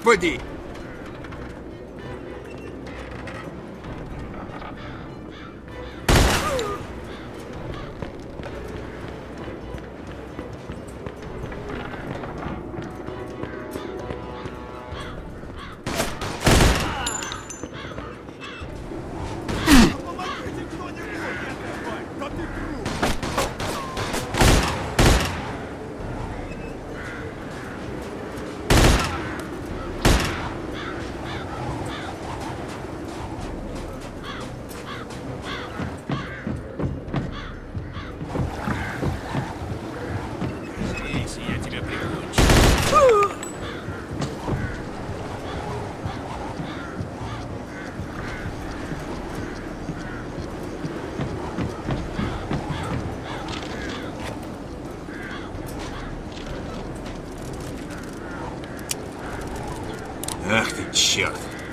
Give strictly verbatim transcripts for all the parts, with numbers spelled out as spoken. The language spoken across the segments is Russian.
Господи! Ах ты, черт!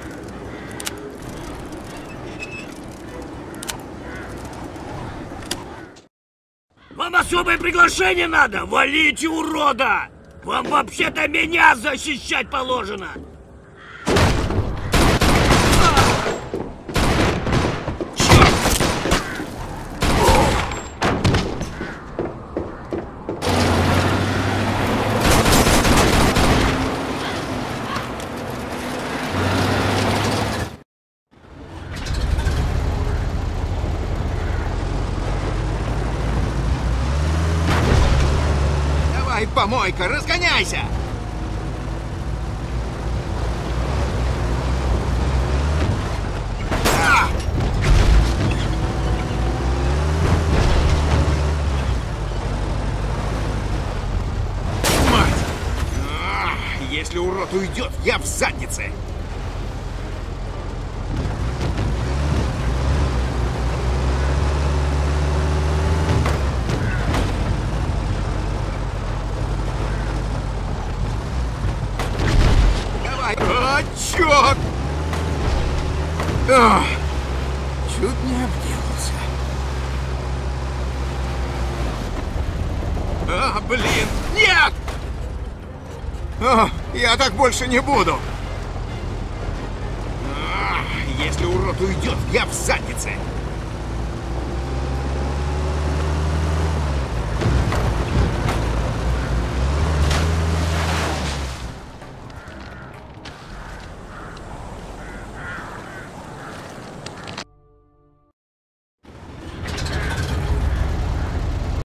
Вам особое приглашение надо? Валите, урода! Вам вообще-то меня защищать положено! Давай, помойка, разгоняйся! А! Мать! А! Если урод уйдет, я в заднице! А, черт! Ах, чуть не обделался. А, блин, нет! А, я так больше не буду. А, если урод уйдет, я в заднице.